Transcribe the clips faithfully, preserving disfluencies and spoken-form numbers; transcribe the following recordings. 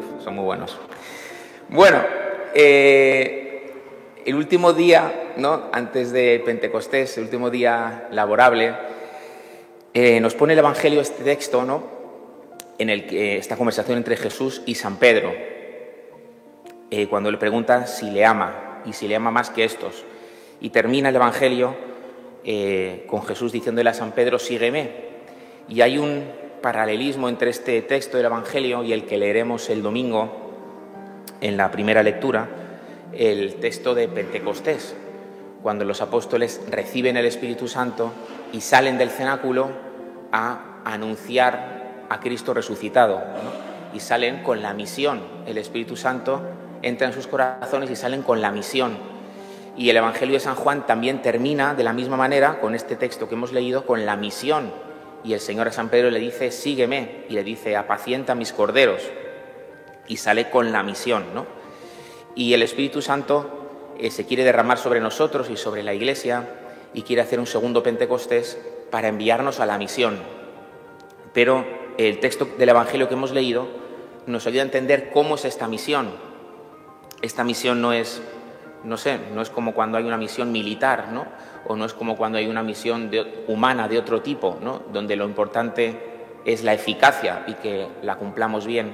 Uf, son muy buenos. Bueno, eh, el último día, ¿no?, antes de Pentecostés, el último día laborable, eh, nos pone el Evangelio este texto, ¿no?, en el que esta conversación entre Jesús y San Pedro, eh, cuando le pregunta si le ama y si le ama más que estos. Y termina el Evangelio eh, con Jesús diciéndole a San Pedro, sígueme. Y hay un paralelismo entre este texto del Evangelio y el que leeremos el domingo en la primera lectura, el texto de Pentecostés, cuando los apóstoles reciben el Espíritu Santo y salen del cenáculo a anunciar a Cristo resucitado, ¿no? Y salen con la misión. El Espíritu Santo entra en sus corazones y salen con la misión. Y el Evangelio de San Juan también termina de la misma manera, con este texto que hemos leído, con la misión. Y el Señor a San Pedro le dice, sígueme, y le dice, apacienta mis corderos. Y sale con la misión, ¿no? Y el Espíritu Santo eh, se quiere derramar sobre nosotros y sobre la Iglesia y quiere hacer un segundo Pentecostés para enviarnos a la misión. Pero el texto del Evangelio que hemos leído nos ayuda a entender cómo es esta misión. Esta misión no es, no sé, no es como cuando hay una misión militar, ¿no? O no es como cuando hay una misión de, humana de otro tipo, ¿no?, donde lo importante es la eficacia y que la cumplamos bien.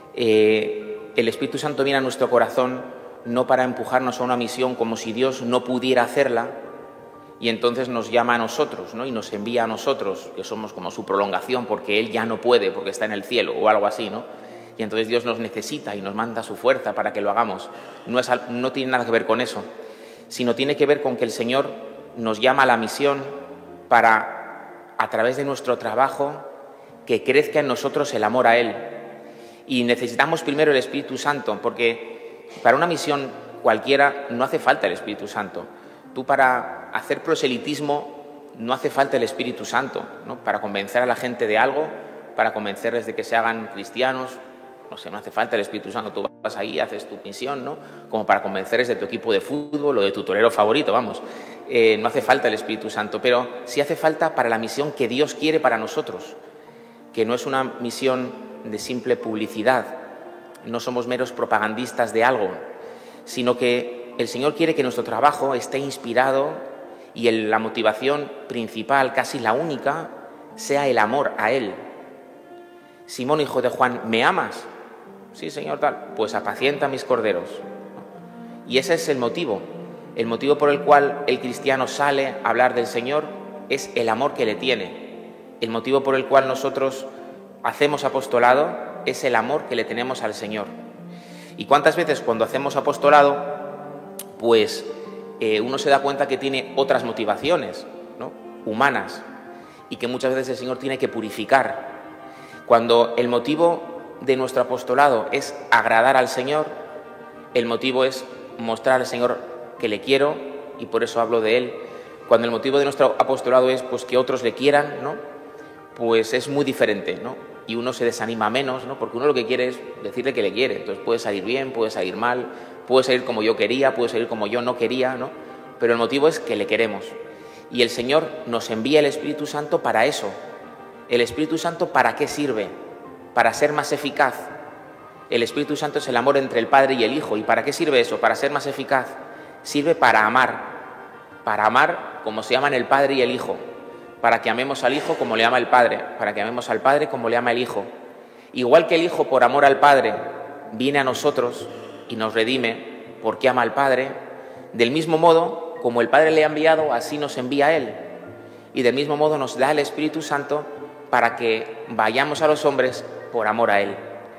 Eh, el Espíritu Santo viene a nuestro corazón no para empujarnos a una misión como si Dios no pudiera hacerla, y entonces nos llama a nosotros, ¿no?, y nos envía a nosotros, que somos como su prolongación, porque Él ya no puede, porque está en el cielo, o algo así, ¿no? Y entonces Dios nos necesita y nos manda su fuerza para que lo hagamos. No, es, no tiene nada que ver con eso, sino tiene que ver con que el Señor nos llama a la misión para, a través de nuestro trabajo, que crezca en nosotros el amor a Él. Y necesitamos primero el Espíritu Santo, porque para una misión cualquiera no hace falta el Espíritu Santo. Tú para hacer proselitismo no hace falta el Espíritu Santo, ¿no?, para convencer a la gente de algo, para convencerles de que se hagan cristianos, no sé, no hace falta el Espíritu Santo. Tú vas ahí, haces tu misión, ¿no?, como para convencerles de tu equipo de fútbol o de tu torero favorito, vamos. Eh, no hace falta el Espíritu Santo, pero sí hace falta para la misión que Dios quiere para nosotros, que no es una misión de simple publicidad, no somos meros propagandistas de algo, sino que el Señor quiere que nuestro trabajo esté inspirado y el, la motivación principal, casi la única, sea el amor a Él. Simón, hijo de Juan, ¿me amas? Sí, Señor, tal. Pues apacienta mis corderos. Y ese es el motivo. El motivo por el cual el cristiano sale a hablar del Señor es el amor que le tiene. El motivo por el cual nosotros hacemos apostolado es el amor que le tenemos al Señor. ¿Y cuántas veces cuando hacemos apostolado, pues eh, uno se da cuenta que tiene otras motivaciones, ¿no?, humanas, y que muchas veces el Señor tiene que purificar? Cuando el motivo de nuestro apostolado es agradar al Señor, el motivo es mostrar al Señor que le quiero y por eso hablo de Él. Cuando el motivo de nuestro apostolado es pues que otros le quieran, ¿no?, pues es muy diferente, ¿no? Y uno se desanima menos, ¿no?, porque uno lo que quiere es decirle que le quiere. Entonces puede salir bien, puede salir mal, puede salir como yo quería, puede salir como yo no quería, ¿no? Pero el motivo es que le queremos. Y el Señor nos envía el Espíritu Santo para eso. ¿El Espíritu Santo para qué sirve? Para ser más eficaz. El Espíritu Santo es el amor entre el Padre y el Hijo. ¿Y para qué sirve eso? Para ser más eficaz. Sirve para amar. Para amar como se aman el Padre y el Hijo. Para que amemos al Hijo como le ama el Padre. Para que amemos al Padre como le ama el Hijo. Igual que el Hijo, por amor al Padre, viene a nosotros y nos redime porque ama al Padre, del mismo modo, como el Padre le ha enviado, así nos envía a Él. Y del mismo modo nos da el Espíritu Santo para que vayamos a los hombres por amor a Él.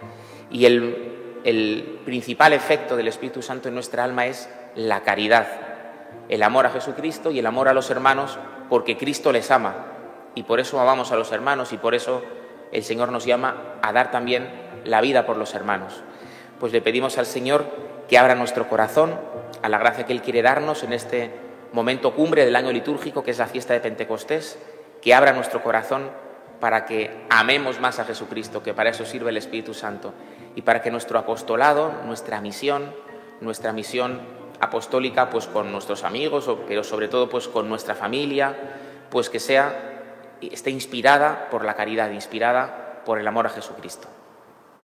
Y el, el principal efecto del Espíritu Santo en nuestra alma es la caridad, el amor a Jesucristo y el amor a los hermanos, porque Cristo les ama. Y por eso amamos a los hermanos y por eso el Señor nos llama a dar también la vida por los hermanos. Pues le pedimos al Señor que abra nuestro corazón a la gracia que Él quiere darnos en este momento cumbre del año litúrgico, que es la fiesta de Pentecostés, que abra nuestro corazón para que amemos más a Jesucristo, que para eso sirve el Espíritu Santo, y para que nuestro apostolado, nuestra misión, nuestra misión apostólica, pues con nuestros amigos, pero sobre todo pues con nuestra familia, pues que sea, esté inspirada por la caridad, inspirada por el amor a Jesucristo.